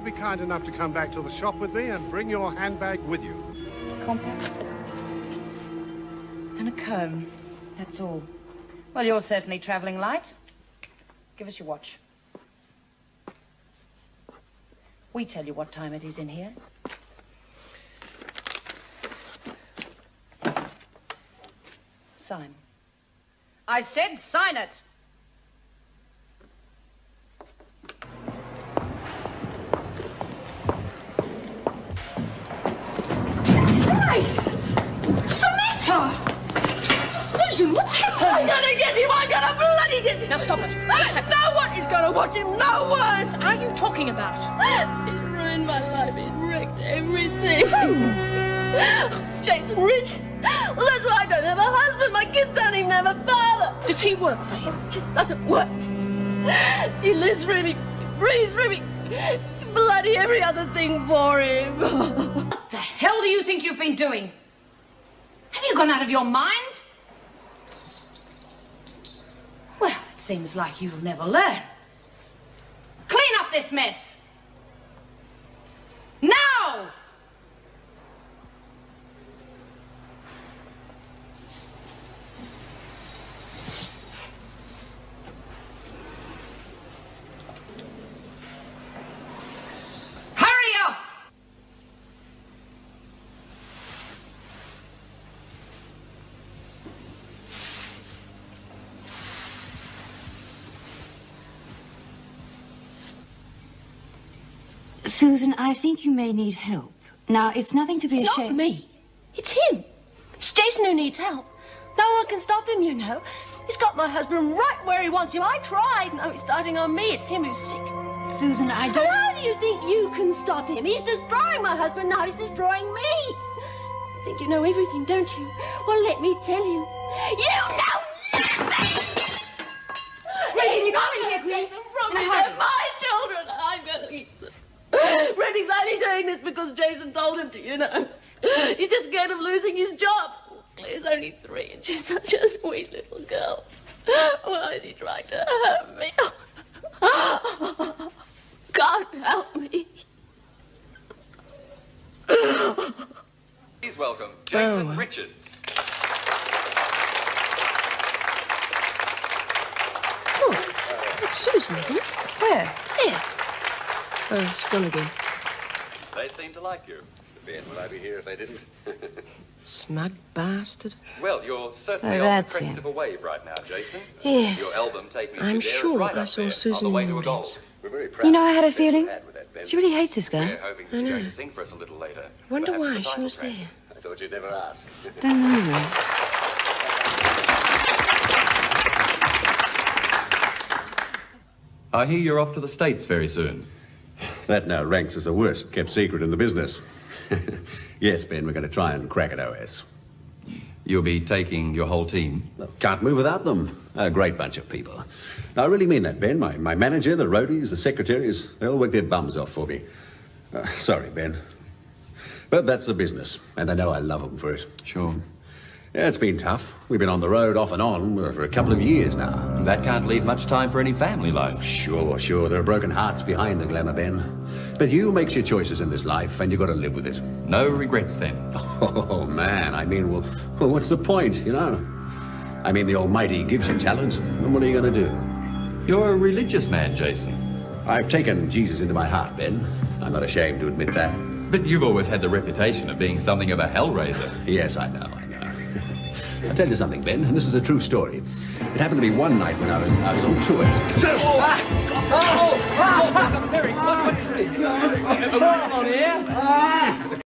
be kind enough to come back to the shop with me and bring your handbag with you? A compact. And a comb. That's all. Well, you're certainly travelling light. Give us your watch. We tell you what time it is in here. Sign. I said sign it! Grace! What's the matter? Susan, what's happened? I'm gonna get him! I'm gonna bloody get him! Now stop it. No one is gonna watch him! No one! What are you talking about? He's ruined my life. He's wrecked everything. Jason Richards. Well, that's why I don't have a husband. My kids don't even have a father. Does he work for him? It just doesn't work. He lives for him. He breathes for him. Bloody every other thing for him. What the hell do you think you've been doing? Have you gone out of your mind? Well, it seems like you'll never learn. Clean up this mess. Now! Hurry up! Susan, I think you may need help. Now, it's nothing to be It's ashamed. not me. It's him. It's Jason who needs help. No one can stop him, you know. He's got my husband right where he wants him. I tried. No, he's starting on me. It's him who's sick. Susan, I don't... How do you think you can stop him? He's destroying my husband. Now he's destroying me. You think you know everything, don't you? Well, let me tell you. You know nothing! Regan, you come in here, please. From In a me, hurry. they're my children. I'm going to eat them. Reddick's only doing this because Jason told him to, you know. He's just scared of losing his job. Claire's only 3 and she's such a sweet little girl. Why is he trying to hurt me? God help me. Please welcome Jason Richards. Look, it's Susan, isn't it? Where? Here. Oh, she's gone again. They seem to like you. Ben, would I be here if they didn't? Smug bastard. Well, you're certainly So on the that's crest him. of a wave right now, Jason. Yes. Your album, Take Me I'm to There, is sure right I up saw there, Susan on the way in the to a goal. audience. We're very proud You know, I had a of the success feeling. we've had with that, Ben. She really hates this guy. We're hoping that you're going to sing for us a little later. Wonder Perhaps why the she title was track. there. I thought you'd never ask. Don't know. I hear you're off to the States very soon. That now ranks as the worst kept secret in the business. Yes, Ben, we're going to try and crack at OS. You'll be taking your whole team? Well, can't move without them. A great bunch of people. Now, I really mean that, Ben. My manager, the roadies, the secretaries, they all work their bums off for me. Sorry, Ben. But that's the business, and they know I love them for it. Sure. Yeah, it's been tough. We've been on the road off and on for a couple of years now. That can't leave much time for any family life. Sure. There are broken hearts behind the glamour, Ben. But you makes your choices in this life, and you've got to live with it. No regrets then? Oh, man, I mean, well, what's the point, you know? I mean, the Almighty gives you talent, and what are you going to do? You're a religious man, Jason. I've taken Jesus into my heart, Ben. I'm not ashamed to admit that. But you've always had the reputation of being something of a hellraiser. Yes, I know. I'll tell you something, Ben, and this is a true story. It happened to me one night when I was on tour. What is this? On here?